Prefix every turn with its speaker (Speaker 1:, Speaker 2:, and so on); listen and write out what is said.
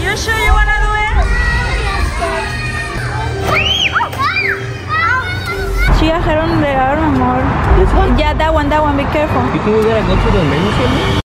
Speaker 1: You sure you wanna do it? She got her own regalo, amor.
Speaker 2: This one?
Speaker 1: Yeah, that one, be careful.
Speaker 2: You think we gotta go to the menu center?